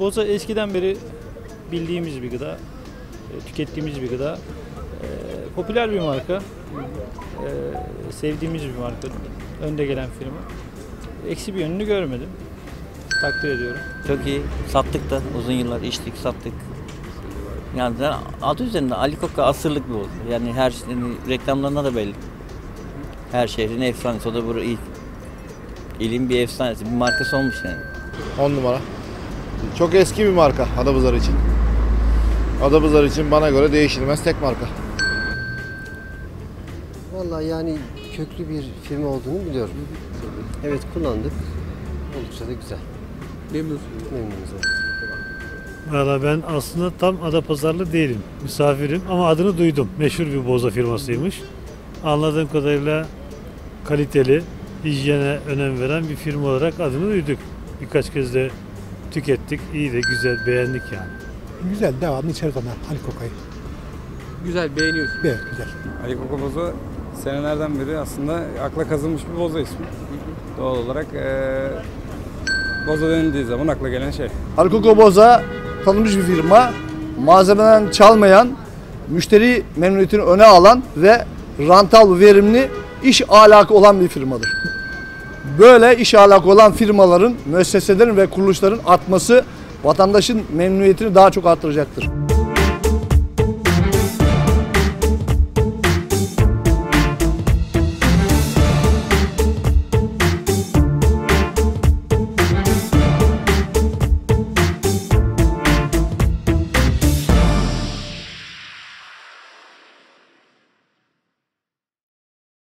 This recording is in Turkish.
Boza eskiden beri bildiğimiz bir gıda, tükettiğimiz bir gıda. Popüler bir marka, sevdiğimiz bir marka, önde gelen firma. Eksi bir yönünü görmedim, takdir ediyorum. Çok iyi, sattık da uzun yıllar içtik, sattık. Yani adı üzerinde Ali Koka asırlık bir boza. Yani her şeyin reklamlarına da belli. Her şehrin efsanesi, o da burada ilk. İlin bir efsanesi, bir markası olmuş yani. 10 numara. Çok eski bir marka Adapazarı için. Adapazarı için bana göre değişilmez tek marka. Vallahi yani köklü bir firma olduğunu biliyorum. Evet, kullandık. Oldukça da güzel. Memnunsunuz. Memnunuz. Evet. Valla ben aslında tam Adapazarlı değilim. Misafirim ama adını duydum. Meşhur bir boza firmasıymış. Anladığım kadarıyla kaliteli, hijyene önem veren bir firma olarak adını duyduk. Birkaç kez de tükettik. İyi de güzel, beğendik yani. Güzel, devamlı içeriz onlar Ali Koka'yı. Güzel, beğeniyorsun. Evet, güzel. Ali Koka boza senelerden beri aslında akla kazınmış bir boza ismi. Doğal olarak boza denildiği zaman akla gelen şey. Ali Koka Boza tanınmış bir firma. Malzemeden çalmayan, müşteri memnuniyetini öne alan ve rantal, verimli iş ahlakı olan bir firmadır. Böyle iş ahlakı olan firmaların, müesseselerin ve kuruluşların artması vatandaşın memnuniyetini daha çok arttıracaktır.